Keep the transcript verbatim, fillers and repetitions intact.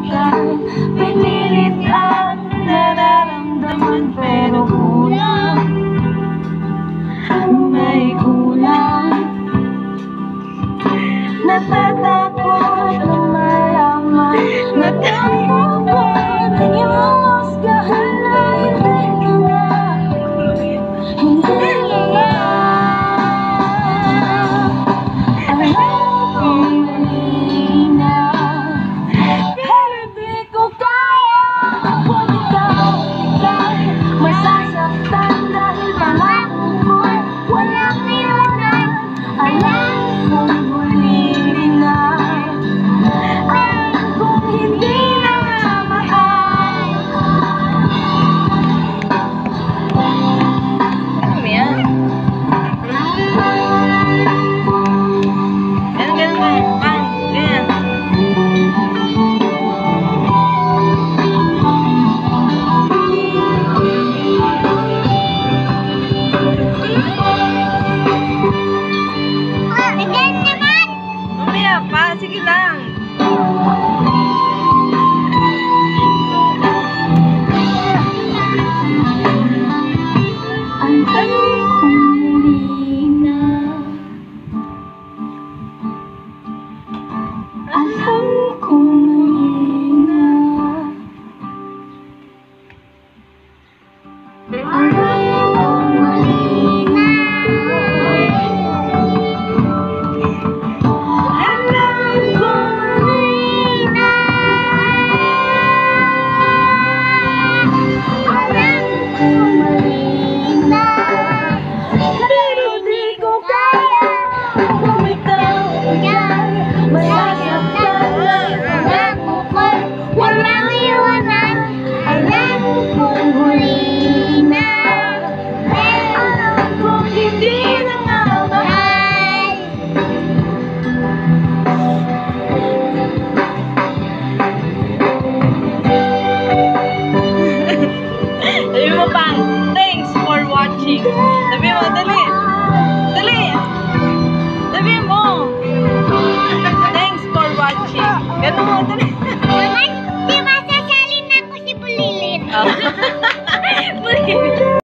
ika'y pinilit ang nararamdaman, pero kulang, may kulang. Natatakot na malaman, natatakot yung husgahan na hindi na, hindi na. Alam kong mali na, pero di ko kaya. Kung ikaw ika'y masasaktan dahil pangako ko'y walang iwanan. Alam kong muli na, alam kong hindi na nga mahal. Ano ba yan? Ganun, ganun, ganun. Pang, ganyan. Mamaya pa, sige lang. Alam kong mali na, alam kong mali na, alam kong mali na, alam kong mali na, alam kong mali na, pero di ko kaya. Kung ikaw ika'y masasaktan dahil pangako ko'y walang iwanan. Alam kong huli na, alam kong hindi na nga mahal. Sabi mo pang, thanks for watching. Sabi mo, dali. Dali. Sabi mo, thanks for watching. Ganun mo, dali.